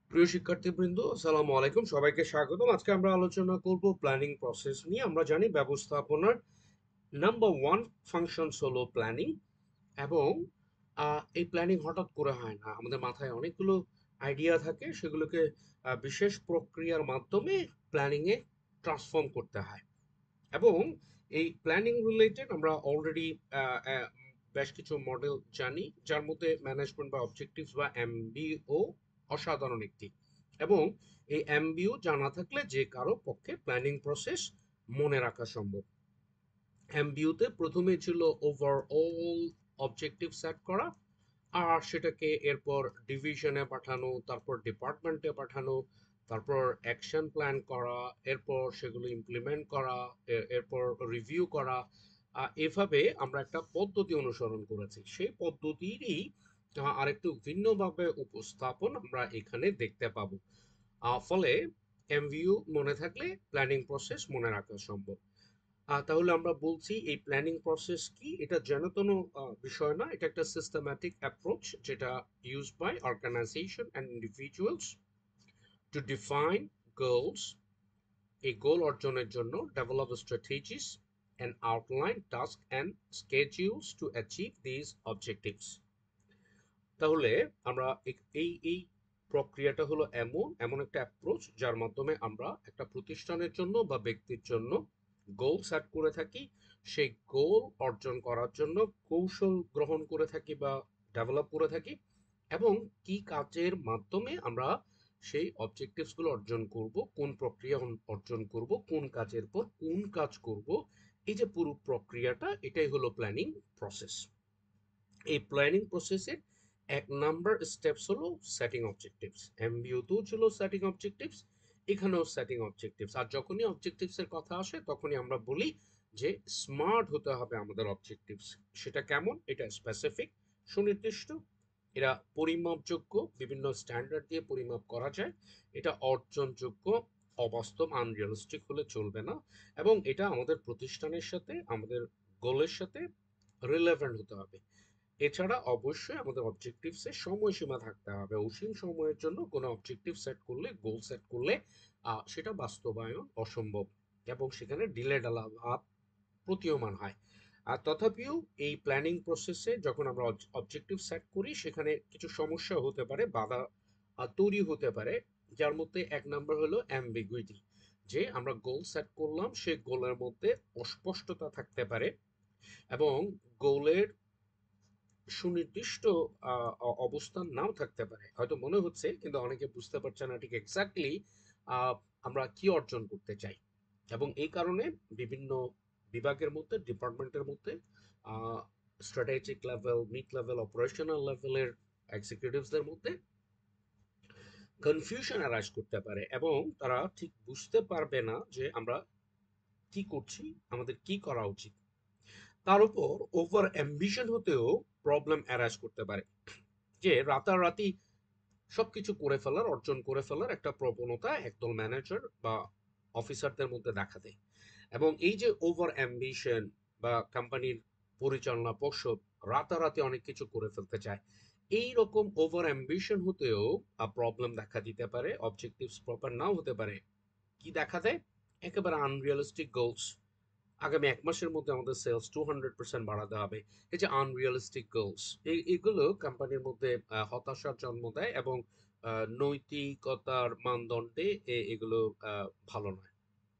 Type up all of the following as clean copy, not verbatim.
প্রিয় শিক্ষার্থীবৃন্দ, আসসালামু আলাইকুম। সবাইকে স্বাগতম। আজকে আমরা আলোচনা করব প্ল্যানিং প্রসেস নিয়ে। আমরা জানি ব্যবস্থাপনার নাম্বার ওয়ান ফাংশনস হলো প্ল্যানিং। এবং এই প্ল্যানিং হঠাৎ করে হয় না। আমাদের মাথায় অনেকগুলো আইডিয়া থাকে, সেগুলোকে বিশেষ প্রক্রিয়ার মাধ্যমে প্ল্যানিংয়ে ট্রান্সফর্ম করতে হয়। এবং এই প্ল্যানিং রিলেটেড আমরা অলরেডি বেশ কিছু মডেল জানি, যার মধ্যে ম্যানেজমেন্ট বা অবজেক্টিভস বা এমবিও অসাধারণ একটি। এবং এই এমবিও জানা থাকলে যে কারো পক্ষে প্ল্যানিং প্রসেস মনে রাখা সম্ভব। এমবিওতে প্রথমে ছিল ওভারঅল অবজেক্টিভ সেট করা, আর সেটাকে এরপর ডিভিশনে পাঠানো, তারপর ডিপার্টমেন্টে পাঠানো, তারপর অ্যাকশন প্ল্যান করা, এরপর সেগুলো ইমপ্লিমেন্ট করা, এরপর রিভিউ করা। এভাবে আমরা একটা পদ্ধতি অনুসরণ করেছি। সেই পদ্ধতিরই আরেকটু ভিন্নভাবে উপস্থাপন আমরা এখানে দেখতে পাবো। ফলে এমভিউ মনে থাকলে প্ল্যানিং প্রসেস মনে রাখা সম্ভব। তাহলে আমরা বলছি এই প্ল্যানিং প্রসেস কি, এটা যেন তেন বিষয় না। এটা একটা সিস্টেম্যাটিক অ্যাপ্রোচ যেটা use by organization and individuals to define goals, এই গোল অর্জনের জন্য develop strategies and outline task and schedules to achieve this objectives. তাহলে আমরা এই প্রক্রিয়াটা হলো এমন এমন একটা অ্যাপ্রোচ যার মাধ্যমে আমরা একটা প্রতিষ্ঠানের জন্য বা ব্যক্তির জন্য গোল সেট করে থাকি। সেই গোল অর্জন করার জন্য কৌশল গ্রহণ করে থাকি বা ডেভেলপ করে থাকি, এবং কি কাজের মাধ্যমে আমরা সেই অবজেক্টিভস গুলো অর্জন করব, কোন প্রক্রিয়া অর্জন করব, কোন কাজের পর কোন কাজ করব। এই যে পুরো প্রক্রিয়াটা, এটাই হলো প্ল্যানিং প্রসেস। এই প্ল্যানিং প্রসেসের এক নাম্বার স্টেপস হলো সেটিং অবজেক্টিভস। এমবিওতেও ছিল সেটিং অবজেক্টিভস, এখানেও সেটিং অবজেক্টিভস। আর যখনই অবজেক্টিভস এর কথা আসে তখনই আমরা বলি যে স্মার্ট হতে হবে আমাদের অবজেক্টিভস। সেটা কেমন? এটা স্পেসিফিক, সুনির্দিষ্ট, এরা পরিমাপযোগ্য, বিভিন্ন স্ট্যান্ডার্ড দিয়ে পরিমাপ করা যায়, এটা অর্জনযোগ্য, অবাস্তব আনরিয়ালিস্টিক হলে চলবে না, এবং এটা আমাদের প্রতিষ্ঠানের সাথে, আমাদের গোলের সাথে রিলেভেন্ট হতে হবে। এছাড়া অবশ্যই আমাদের অবজেক্টিভসে সময়সীমা থাকতে হবে। অসীম সময়ের জন্য কোনো অবজেক্টিভ সেট করলে, গোল সেট করলে সেটা বাস্তবায়ন অসম্ভব, এবং সেখানে ডিলে ডালা ভাব প্রতীয়মান হয়। আর তথাপিও এই প্ল্যানিং প্রসেসে যখন আমরা অবজেক্টিভ সেট করি, সেখানে কিছু সমস্যা হতে পারে, বাধা তৈরি হতে পারে। যার মধ্যে এক নম্বর হলো অ্যাম্বিগুইটি, যে আমরা গোল সেট করলাম, সেই গোলের মধ্যে অস্পষ্টতা থাকতে পারে, এবং গোলের সুনির্দিষ্ট অবস্থান নাও থাকতে পারে। হয়তো মনে হচ্ছে, কিন্তু অনেকে বুঝতে পারছে না ঠিক এক্স্যাক্টলি আমরা কি অর্জন করতে চাই। এবং এই কারণে বিভিন্ন বিভাগের মধ্যে, ডিপার্টমেন্টের মধ্যে, strategic level, mid level, operational লেভেলের এক্সিকিউটিভসদের মধ্যে কনফিউশন অ্যারাইজ করতে পারে, এবং তারা ঠিক বুঝতে পারবে না যে আমরা কি করছি, আমাদের কি করা উচিত। তার উপর ওভার অ্যাম্বিশন হতেও প্রবলেম অ্যারাইজ করতে পারে, যে রাতারাতি সবকিছু করে ফেলার, অর্জন করে ফেলার একটা প্রবণতা একদল ম্যানেজার বা অফিসারদের মধ্যে দেখা দেয়। এবং এই যে ওভার অ্যাম্বিশন, বা কোম্পানির পরিচালনা পর্ষদ রাতারাতি অনেক কিছু করে ফেলতে চায়, এই রকম ওভার অ্যাম্বিশন হতেও প্রবলেম দেখা দিতে পারে। অবজেক্টিভস প্রপার নাও হতে পারে। কি দেখা দেয়? একেবারে আনরিয়ালিস্টিক গোলস। আগামী ১ মাসের মধ্যে আমাদের সেলস 200% বাড়াতে হবে। এই যে আনরিয়ালিস্টিক গোলস, এগুলো কোম্পানির মধ্যে হতাশার জন্ম দেয়, এবং নৈতিকতার মানদণ্ডে এগুলো ভালো নয়।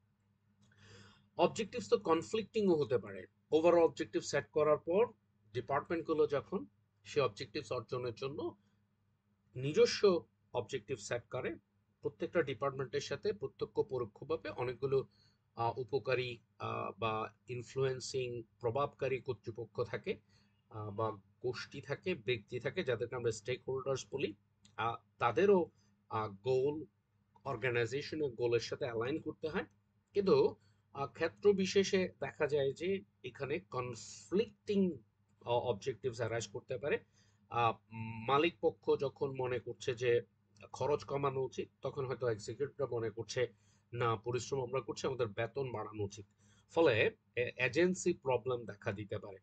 অবজেক্টিভস তো কনফ্লিক্টিংও হতে পারে। ওভারঅল অবজেক্টিভ সেট করার পর ডিপার্টমেন্টগুলো যখন সে অবজেক্টিভস অর্জনের জন্য নিজস্ব অবজেক্টিভ সেট করে, প্রত্যেকটা ডিপার্টমেন্টের সাথে প্রত্যক্ষ পরোক্ষভাবে অনেকগুলো উপকারী বা ইনফ্লুয়েন্সিং, প্রভাবকারী কর্তৃপক্ষ থাকে, বা গোষ্ঠী থাকে, ব্যক্তি থাকে, যাদেরকে আমরা স্টেক হোল্ডার্স বলি। তাদেরও গোল, অর্গানাইজেশনের গোলের সাথে অ্যালাইন করতে হয়। কিন্তু ক্ষেত্র বিশেষে দেখা যায় যে এখানে কনফ্লিক্টিং অবজেক্টিভস অ্যারাইজ করতে পারে। মালিক পক্ষ যখন মনে করছে যে খরচ কমানো উচিত, তখন হয়তো এক্সিকিউটিভরা মনে করছে না, পরিশ্রম আমরা করছি, আমাদের বেতন বাড়ানো উচিত। ফলে এজেন্সি প্রবলেম দেখা দিতে পারে।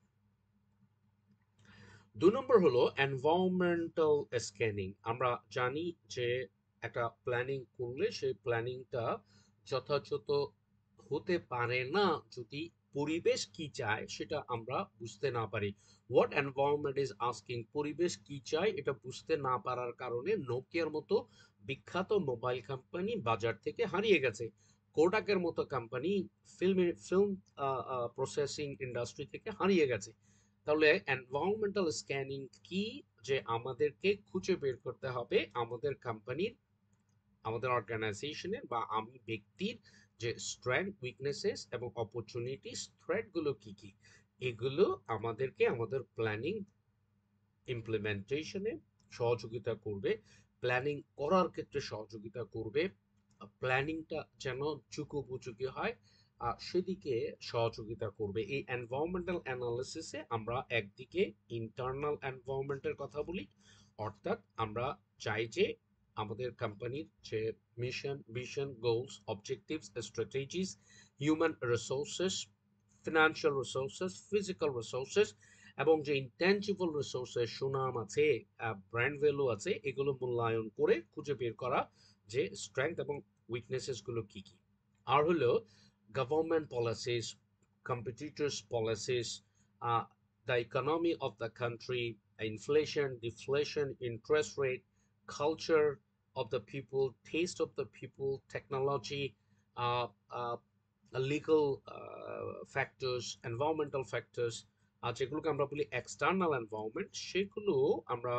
২ নম্বর হলো এনভায়রনমেন্টাল স্ক্যানিং। আমরা জানি যে একটা প্ল্যানিং করলে সেই প্ল্যানিংটা যথাযথ হতে পারে না যদি পরিবেশ কি চায় সেটা আমরা বুঝতে না পারি। হোয়াট এনভায়রনমেন্ট ইজ আস্কিং, পরিবেশ কি চায় এটা বুঝতে না পারার কারণে নোকিয়ার মতো বিখ্যাত মোবাইল কোম্পানি বাজার থেকে হারিয়ে গেছে। কোডাকের মতো কোম্পানি ফিল্ম প্রসেসিং ইন্ডাস্ট্রি থেকে হারিয়ে গেছে। তাহলে এনভায়রনমেন্টাল স্ক্যানিং কি? যে আমাদেরকে খুঁজে বের করতে হবে আমাদের কোম্পানির, আমাদের অর্গানাইজেশনের বা আমি ব্যক্তির যে স্ট্রেংথ, উইকনেসেস এবং অপরচুনিটিস, থ্রেট গুলো কি কি। এগুলো আমাদেরকে আমাদের প্ল্যানিং ইমপ্লিমেন্টেশনে সহযোগিতা করবে, প্ল্যানিং করার ক্ষেত্রে সহযোগিতা করবে, প্ল্যানিংটা যেন যুগোপযোগী হয় সেদিকে সহযোগিতা করবে। এই এনভায়রনমেন্টাল অ্যানালিসিসে আমরা একদিকে ইন্টারনাল এনভায়রনমেন্টের কথা বলি, অর্থাৎ আমরা চাই যে আমাদের কোম্পানির যে mission, vision, goals, objectives, strategies, human resources, financial resources, physical resources এবং যে ইনট্যাঞ্জিবল রিসোর্সের সুনাম আছে, ব্র্যান্ড ভ্যালু আছে, এগুলো মূল্যায়ন করে খুঁজে বের করা যে স্ট্রেংথ এবং উইকনেসেস গুলো কি কি। আর হলো government policies, competitors policies, the economy of the country, inflation, deflation, interest rate, culture of the people, taste of the people, technology, uh, uh, legal factors, environmental factors, যেগুলোকে আমরা বলি এক্সটার্নাল এনভায়রনমেন্ট, সেগুলো আমরা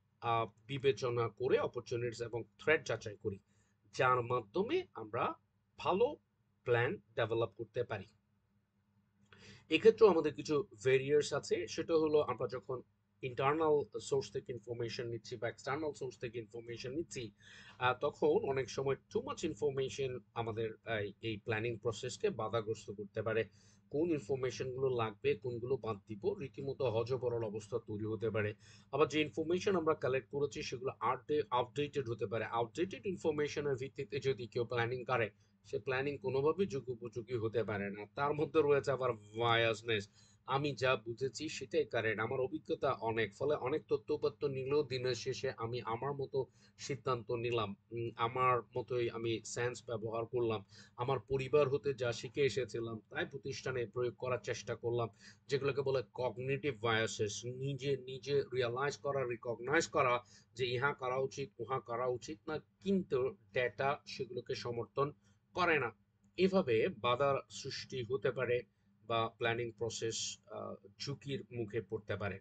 বিবেচনা করে অপরচুনিটিস এবং threat যাচাই করি, যার মাধ্যমে আমরা ভালো প্ল্যান ডেভেলপ করতে পারি। এক্ষেত্রেও আমাদের কিছু ভেরিয়ার্স আছে, সেটা হলো আমরা যখন ইন্টারনাল সোর্স থেকে ইনফরমেশন নিচ্ছি বা এক্সটার্নাল সোর্স থেকে ইনফরমেশন নিচ্ছি, তখন অনেক সময় টু মাচ ইনফরমেশন আমাদের এই প্ল্যানিং প্রসেসকে বাধাগ্রস্ত করতে পারে। কোন ইনফরমেশনগুলো লাগবে, কোনগুলো বাদ দিব, রীতিমতো হযবরল অবস্থা তৈরি হতে পারে। আবার যে ইনফরমেশন আমরা কালেক্ট করেছি সেগুলো আপডেটেড হতে পারে। আপডেটেড ইনফরমেশনের ভিত্তিতে যদি কেউ প্ল্যানিং করে, সে প্ল্যানিং কোনোভাবেই যুগোপযোগী হতে পারে না। তার মধ্যে রয়েছে আবার বায়াসনেস। আমি যা বুঝেছি সেটাই কারেক্ট, আমার অভিজ্ঞতা অনেক, ফলে অনেক তথ্যপত্র নিলেও দিনের শেষে আমি আমার মতো সিদ্ধান্ত নিলাম, আমার মতোই আমি সেন্স ব্যবহার করলাম, আমার পরিবার হতে যা শিখে এসেছিলাম তাই প্রতিষ্ঠানে প্রয়োগ করার চেষ্টা করলাম, যেগুলোকে বলে কগনিটিভ বায়াসেস। নিজে নিজে রিয়ালাইজ করা, রিকগনাইজ করা যে ইহা করা উচিত, উহা করা উচিত না, কিন্তু ডেটা সেগুলোকে সমর্থন করে না। এভাবে বাধার সৃষ্টি হতে পারে বা প্ল্যানিং প্রসেস ঝুঁকির মুখে পড়তে পারে।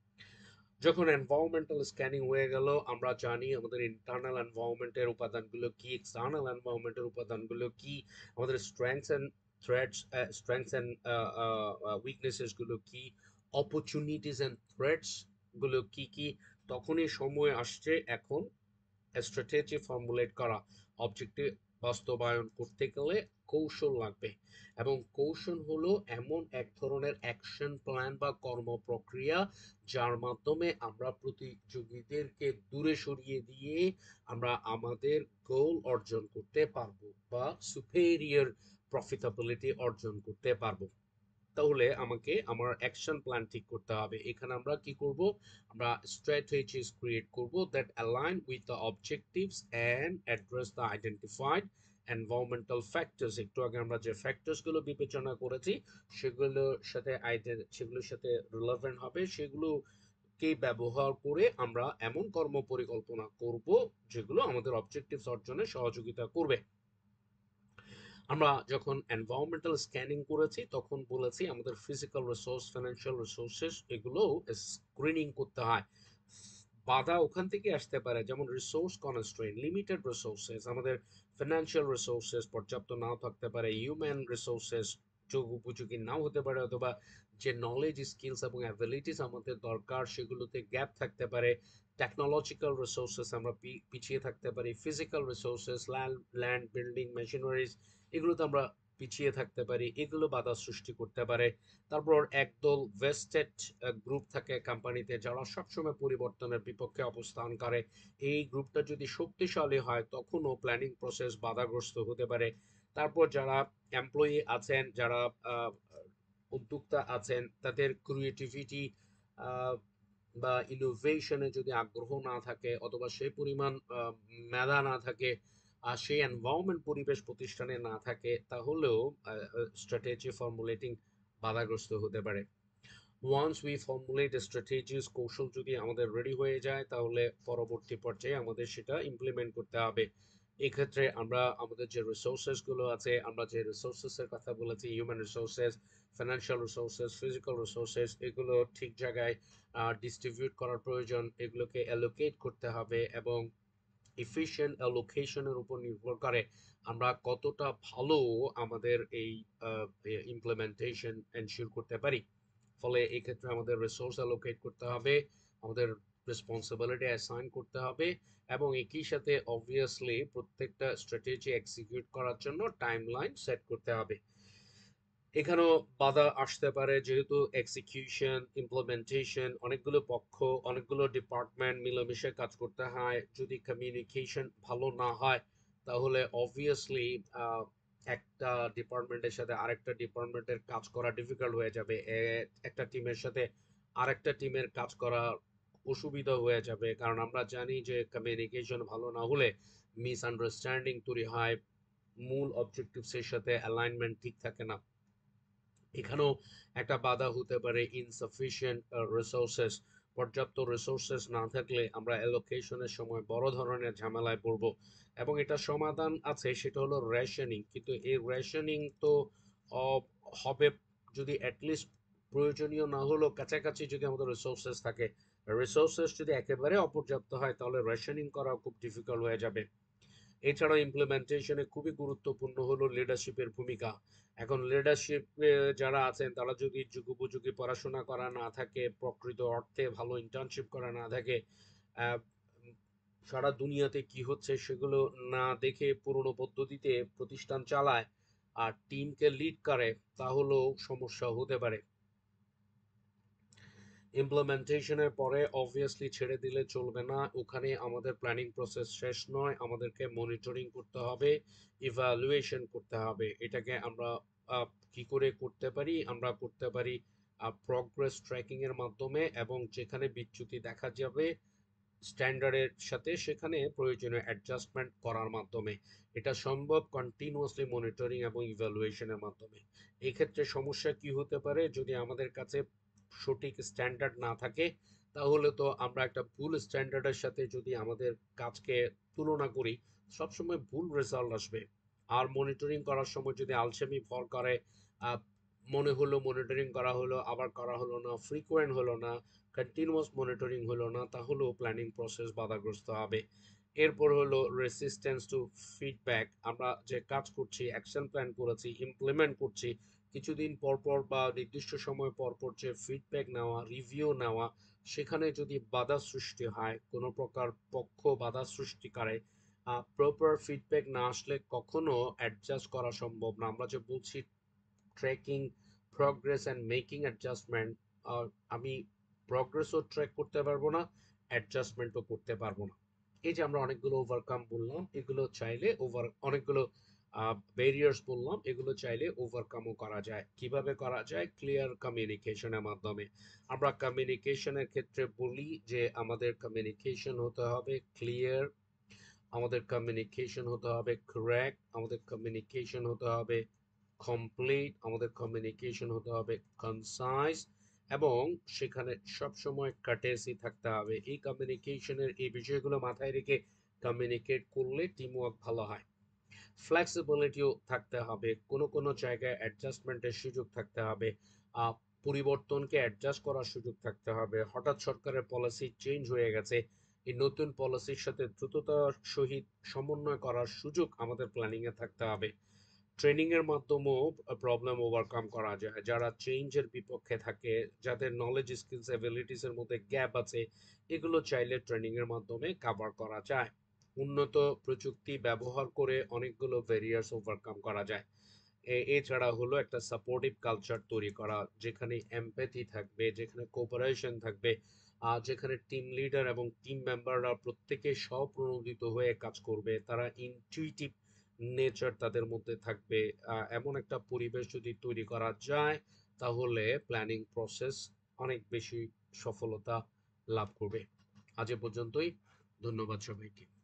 যখন এনভায়রনমেন্টাল স্ক্যানিং হয়ে গেল, আমরা জানি আমাদের ইন্টারনাল এনভায়রনমেন্টের উপাদানগুলো কি, এক্সটার্নাল এনভায়রনমেন্টের উপাদানগুলো কি, আমাদের strengths and threats, strengths and weaknesses গুলো কি, অপরচুনিটিস এন্ড থ্রেটস গুলো কি কি। তখনই সময় আসছে এখন স্ট্র্যাটেজি ফর্মুলেট করা। অবজেক্টিভ বাস্তবায়ন করতে গেলে কৌশল লাগবে, এবং কৌশল হলো এমন এক ধরনের অ্যাকশন প্ল্যান বা কর্ম প্রক্রিয়া যার মাধ্যমে আমরা প্রতিযোগীদেরকে দূরে সরিয়ে দিয়ে আমরা আমাদের গোল অর্জন করতে পারবো বা সুপেরিয়র প্রফিটেবিলিটি অর্জন করতে পারবো। তাহলে আমাকে আমার অ্যাকশন প্ল্যান ঠিক করতে হবে। এখানে আমরা কি করব? আমরা স্ট্র্যাটেজিস ক্রিয়েট করব that align with the objectives and address the identified environmental factors. একটু আগে আমরা যে ফ্যাক্টরস গুলো বিবেচনা করেছি সেগুলোর সাথে রিলেভেন্ট হবে, সেগুলো কে ব্যবহার করে আমরা এমন কর্ম পরিকল্পনা করব যেগুলো আমাদের অবজেক্টিভস অর্জনে সহযোগিতা করবে। আমরা যখন এনভায়রনমেন্টাল স্ক্যানিং করেছি তখন বলেছি আমাদের ফিজিক্যাল রিসোর্স, ফিনান্সিয়াল রিসোর্সেস এগুলো স্ক্রিনিং করতে হয়। বাধা ওখান থেকে আসতে পারে, যেমন রিসোর্স কনস্ট্রেইন, লিমিটেড রিসোর্সেস, আমাদের ফিনান্সিয়াল রিসোর্সেস পর্যাপ্ত নাও থাকতে পারে, হিউম্যান রিসোর্সেস যোগ উপযোগী নাও হতে পারে, অথবা যে নলেজ, স্কিলস এবং অ্যাবিলিটিস আমাদের দরকার সেগুলোতে গ্যাপ থাকতে পারে। টেকনোলজিক্যাল রিসোর্সেস আমরা পিছিয়ে থাকতে পারি, physical resources, land, building, machineries, এগুলোতে আমরা পিছিয়ে থাকতে পারি, এগুলো বাধা সৃষ্টি করতে পারে। তারপর একদল ভেস্টেড গ্রুপ থাকে কোম্পানিতে যারা সবসময় পরিবর্তনের বিপক্ষে অবস্থান করে। এই গ্রুপটা যদি শক্তিশালী হয় তখনও প্ল্যানিং প্রসেস বাধাগ্রস্ত হতে পারে। তারপর যারা এমপ্লয়ি আছেন, যারা উদ্যোক্তা আছেন, তাদের ক্রিয়েটিভিটি বা ইনোভেশনে যদি আগ্রহ না থাকে অথবা সেই পরিমাণ মেধা না থাকে আর সেই এনভায়রনমেন্ট পরিবেশ প্রতিষ্ঠানে না থাকে, তাহলেও স্ট্র্যাটেজি ফর্মুলেটিং বাধাগ্রস্ত হতে পারে। ওয়ান্স উই ফর্মুলেট স্ট্র্যাটেজিস, কৌশল যদি আমাদের রেডি হয়ে যায়, তাহলে পরবর্তী পর্যায়ে আমাদের সেটা ইমপ্লিমেন্ট করতে হবে। এক্ষেত্রে আমরা আমাদের যে রিসোর্সেস গুলো আছে, আমরা যে রিসোর্সেস এর কথা বলেছি, human resources, financial resources, physical resources, এগুলো ঠিক জায়গায় ডিস্ট্রিবিউট করার প্রয়োজন। এগুলোকে অ্যালোকেট করতে হবে এবং এফিশিয়েন্ট অ্যালোকেশনের উপর নির্ভর করে আমরা কতটা ভালো আমাদের এই ইমপ্লিমেন্টেশন এনশিওর করতে পারি। ফলে এই ক্ষেত্রে আমাদের রিসোর্স অ্যালোকেট করতে হবে, আমাদের রেসপন্সিবিলিটি অ্যাসাইন করতে হবে এবং একই সাথে অবভিয়াসলি প্রত্যেকটা স্ট্র্যাটেজি এক্সিকিউট করার জন্য টাইমলাইন সেট করতে হবে। এখানেও বাধা আসতে পারে, যেহেতু এক্সিকিউশন ইমপ্লিমেন্টেশন অনেকগুলো পক্ষ, অনেকগুলো ডিপার্টমেন্ট মিলেমিশে কাজ করতে হয়। যদি কমিউনিকেশন ভালো না হয়, তাহলে অবভিয়াসলি একটা ডিপার্টমেন্টের সাথে আরেকটা ডিপার্টমেন্টের কাজ করা ডিফিকাল্ট হয়ে যাবে। একটা টিমের সাথে আরেকটা টিমের কাজ করা অসুবিধা হয়ে যাবে, কারণ আমরা জানি যে কমিউনিকেশন ভালো না হলে মিসআন্ডারস্ট্যান্ডিং তৈরি হয়, মূল অবজেক্টিভসের সাথে অ্যালাইনমেন্ট ঠিক থাকে না। এখানেও একটা বাধা হতে পারে ইনসাফিসিয়েন্ট রিসোর্সেস। পর্যাপ্ত রিসোর্সেস না থাকলে আমরা অ্যালোকেশনের সময় বড় ধরনের ঝামেলায় পড়ব এবং এটা সমাধান আছে, সেটা হলো রেশনিং। কিন্তু এই রেশনিং তো হবে যদি অ্যাটলিস্ট প্রয়োজনীয় না হলেও কাছাকাছি যদি আমাদের রিসোর্সেস থাকে। রিসোর্সেস যদি একেবারে অপর্যাপ্ত হয়, তাহলে রেশনিং করা খুব ডিফিকাল্ট হয়ে যাবে। এছাড়াও ইমপ্লিমেন্টেশনে খুবই গুরুত্বপূর্ণ হলো লিডারশিপের ভূমিকা। এখন লিডারশিপে যারা আছেন তারা যদি যুগোপযোগী পড়াশোনা করা না থাকে, প্রকৃত অর্থে ভালো ইন্টার্নশিপ করা না থাকে, আহ, সারা দুনিয়াতে কি হচ্ছে সেগুলো না দেখে পুরনো পদ্ধতিতে প্রতিষ্ঠান চালায় আর টিমকে লিড করে, তাহলেও সমস্যা হতে পারে। ইমপ্লিমেন্টেশনের পরে অবভিয়াসলি ছেড়ে দিলে চলবে না, ওখানে আমাদের প্ল্যানিং প্রসেস শেষ নয়, আমাদেরকে মনিটরিং করতে হবে, ইভ্যালুয়েশন করতে হবে। এটাকে আমরা কি করে করতে পারি? আমরা করতে পারি প্রগ্রেস ট্র্যাকিং এর মাধ্যমে, এবং যেখানে বিচ্যুতি দেখা যাবে স্ট্যান্ডার্ডের সাথে সেখানে প্রয়োজনীয় অ্যাডজাস্টমেন্ট করার মাধ্যমে। এটা সম্ভব কন্টিনিউয়াসলি মনিটরিং এবং ইভ্যালুয়েশনের মাধ্যমে। এক্ষেত্রে সমস্যা কি হতে পারে? যদি আমাদের কাছে সঠিক স্ট্যান্ডার্ড না থাকে, তাহলে তো আমরা একটা ভুল স্ট্যান্ডার্ডের সাথে যদি আমাদের কাজকে তুলনা করি, সবসময় ভুল রেজাল্ট আসবে। আর মনিটরিং করার সময় যদি আলসেমি ভর করে, আহ, মনে হলো মনিটরিং করা হলো আবার করা হলো না, ফ্রিকোয়েন্ট হলো না, কন্টিনিউয়াস মনিটরিং হলো না, তাহলেও প্ল্যানিং প্রসেস বাধাগ্রস্ত হবে। এরপর হলো রেসিস্টেন্স টু ফিডব্যাক। আমরা যে কাজ করছি, অ্যাকশন প্ল্যান করেছি, ইমপ্লিমেন্ট করছি, কিছুদিন পর পর বা নির্দিষ্ট সময় পর পর যে ফিডব্যাক নেওয়া, রিভিউ নেওয়া, সেখানে যদি বাধা সৃষ্টি হয়, কোনো প্রকার পক্ষ বাধা সৃষ্টি করে, প্রপার ফিডব্যাক না আসলে কখনো অ্যাডজাস্ট করা সম্ভব না। আমরা যে বলছি tracking progress and making adjustment, আমি প্রগ্রেসও ট্র্যাক করতে পারবো না, অ্যাডজাস্টমেন্টও করতে পারবো না। এই যে আমরা অনেকগুলো ওভারকাম বললাম, এগুলো চাইলে অনেকগুলো ব্যারিয়ার্স বললাম, এগুলো চাইলে ওভারকামও করা যায়। কিভাবে করা যায়? ক্লিয়ার কমিউনিকেশনের মাধ্যমে। আমরা কমিউনিকেশনের ক্ষেত্রে বলি যে আমাদের কমিউনিকেশন হতে হবে ক্লিয়ার, আমাদের কমিউনিকেশন হতে হবে কারেক্ট, আমাদের কমিউনিকেশন হতে হবে কমপ্লিট, আমাদের কমিউনিকেশন হতে হবে কনসাইজ, এবং সেখানে সবসময় কার্টেসি থাকতে হবে। এই কমিউনিকেশনের এই বিষয়গুলো মাথায় রেখে কমিউনিকেট করলে টিম ওয়ার্ক ভালো হয়। ফ্লেক্সিবিলিটিও থাকতে হবে, কোনো কোনো জায়গায় অ্যাডজাস্টমেন্টের সুযোগ থাকতে হবে, আহ, পরিবর্তনকে অ্যাডজাস্ট করার সুযোগ থাকতে হবে। হঠাৎ সরকারের পলিসি চেঞ্জ হয়ে গেছে, এই নতুন পলিসির সাথে দ্রুততার সহিত সমন্বয় করার সুযোগ আমাদের প্ল্যানিংয়ে থাকতে হবে। ট্রেনিং এর মাধ্যমেও প্রবলেম ওভারকাম করা যায়। যারা চেঞ্জের বিপক্ষে থাকে, যাদের নলেজ স্কিলস অ্যাবিলিটিস এর মধ্যে গ্যাপ আছে, এগুলো চাইলে ট্রেনিং এর মাধ্যমে কভার করা যায়। উন্নত প্রযুক্তি ব্যবহার করে অনেকগুলো ভেরিয়ার্স ওভারকাম করা যায়। এছাড়া হলো একটা সাপোর্টিভ কালচার তৈরি করা, যেখানে এমপ্যাথি থাকবে, যেখানে কোঅপারেশন থাকবে, আর যেখানে টিম লিডার এবং টিম মেম্বাররা প্রত্যেকে স্বপ্রণোদিত হয়ে কাজ করবে, তারা ইনটিউটিভ নেচার তাদের মধ্যে থাকবে। এমন একটা পরিবেশ যদি তৈরি করা যায়, তাহলে প্ল্যানিং প্রসেস অনেক বেশি সফলতা লাভ করবে। আজ এ পর্যন্তই। ধন্যবাদ সবাইকে।